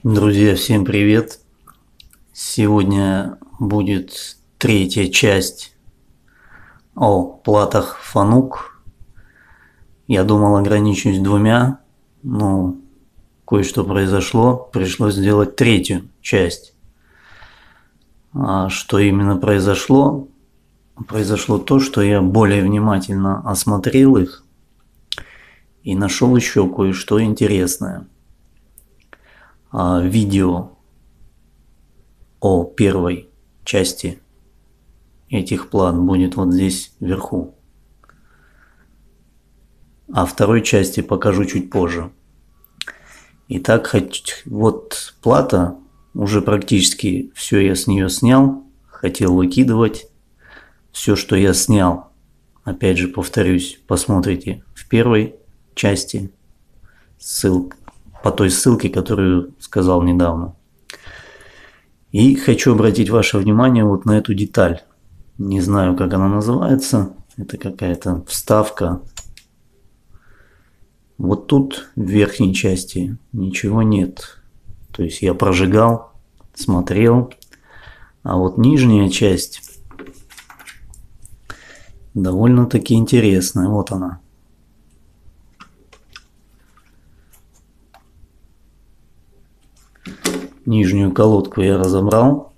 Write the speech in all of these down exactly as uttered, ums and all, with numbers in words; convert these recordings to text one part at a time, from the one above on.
Друзья, всем привет! Сегодня будет третья часть о платах Fanuc. Я думал, ограничусь двумя, но кое-что произошло, пришлось сделать третью часть. А что именно произошло? Произошло то, что я более внимательно осмотрел их и нашел еще кое-что интересное. А видео о первой части этих плат будет вот здесь вверху. А второй части покажу чуть позже. Итак, вот плата, уже практически все я с нее снял. Хотел выкидывать. Все, что я снял, опять же повторюсь, посмотрите в первой части, ссылка, по той ссылке, которую сказал недавно. И хочу обратить ваше внимание вот на эту деталь. Не знаю, как она называется. Это какая-то вставка. Вот тут в верхней части ничего нет. То есть я прожигал, смотрел. А вот нижняя часть довольно-таки интересная. Вот она. Нижнюю колодку я разобрал.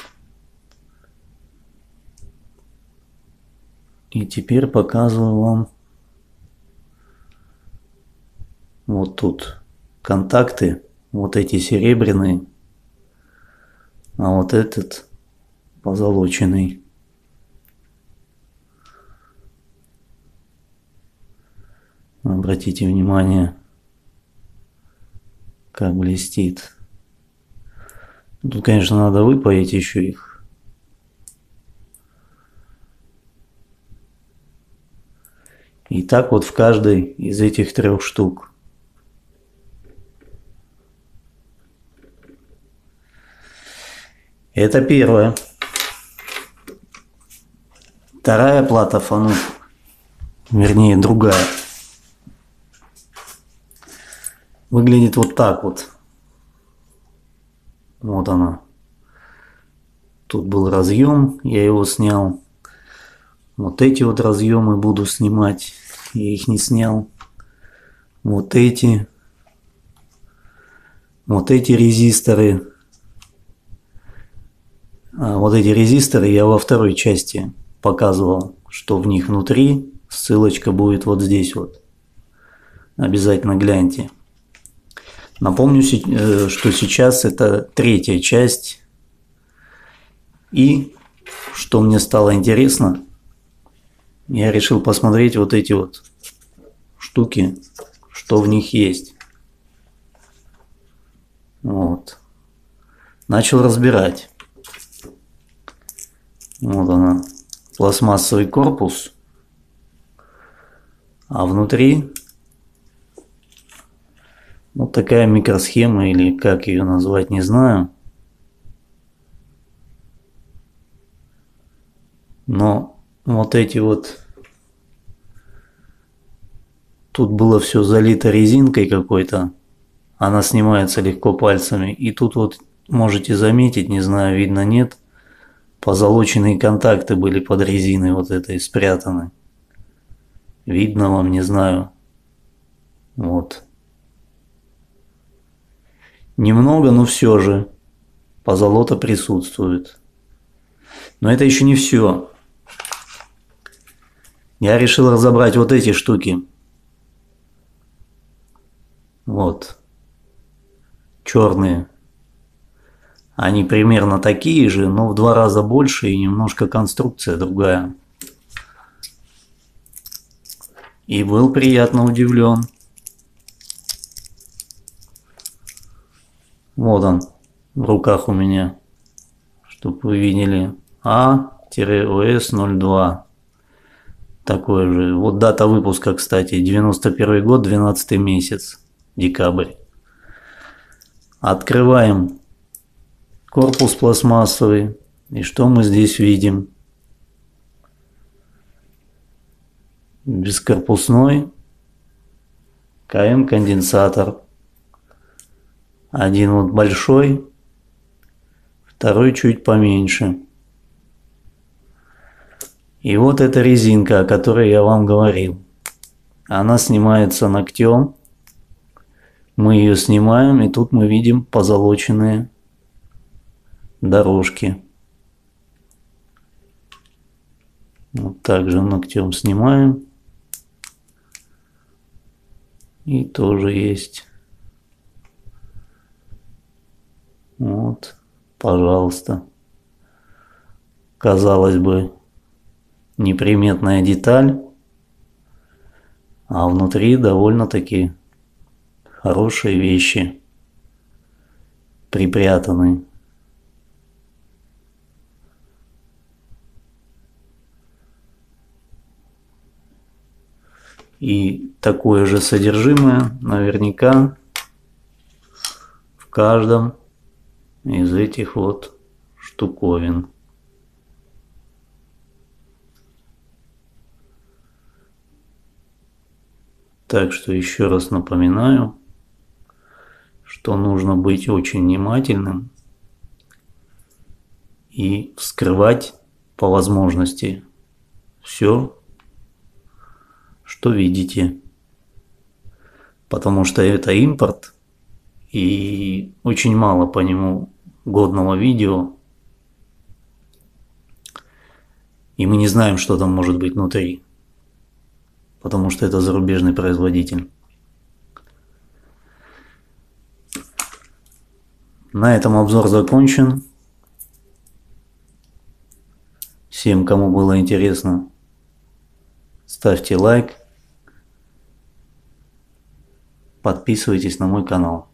И теперь показываю вам вот тут контакты. Вот эти серебряные. А вот этот позолоченный. Обратите внимание, как блестит. Тут, конечно, надо выпаять еще их. И так вот в каждой из этих трех штук. Это первая. Вторая плата Fanuc, вернее другая, выглядит вот так вот. Вот она. Тут был разъем, я его снял. Вот эти вот разъемы буду снимать, я их не снял. Вот эти. Вот эти резисторы. А вот эти резисторы я во второй части показывал, что в них внутри. Ссылочка будет вот здесь вот. Обязательно гляньте. Напомню, что сейчас это третья часть. И что мне стало интересно, я решил посмотреть вот эти вот штуки, что в них есть. Вот. Начал разбирать. Вот она. Пластмассовый корпус. А внутри вот такая микросхема, или как ее назвать, не знаю. Но вот эти вот... Тут было все залито резинкой какой-то. Она снимается легко пальцами. И тут вот можете заметить, не знаю, видно нет, позолоченные контакты были под резиной вот этой спрятаны. Видно вам, не знаю. Вот. Немного, но все же позолота присутствует. Но это еще не все. Я решил разобрать вот эти штуки. Вот. Черные. Они примерно такие же, но в два раза больше и немножко конструкция другая. И был приятно удивлен. Вот он в руках у меня, чтобы вы видели. А О С ноль два. Такой же. Вот дата выпуска, кстати, девяносто первый год, двенадцатый месяц, декабрь. Открываем корпус пластмассовый. И что мы здесь видим? Бескорпусной КМ конденсатор. Один вот большой, второй чуть поменьше. И вот эта резинка, о которой я вам говорил. Она снимается ногтем. Мы ее снимаем, и тут мы видим позолоченные дорожки. Вот так же ногтем снимаем. И тоже есть. Вот, пожалуйста. Казалось бы, неприметная деталь, а внутри довольно-таки хорошие вещи припрятаны. И такое же содержимое наверняка в каждом из этих вот штуковин. Так что еще раз напоминаю, что нужно быть очень внимательным и вскрывать по возможности все, что видите. Потому что это импорт, и очень мало по нему годного видео. И мы не знаем, что там может быть внутри. Потому что это зарубежный производитель. На этом обзор закончен. Всем, кому было интересно, ставьте лайк. Подписывайтесь на мой канал.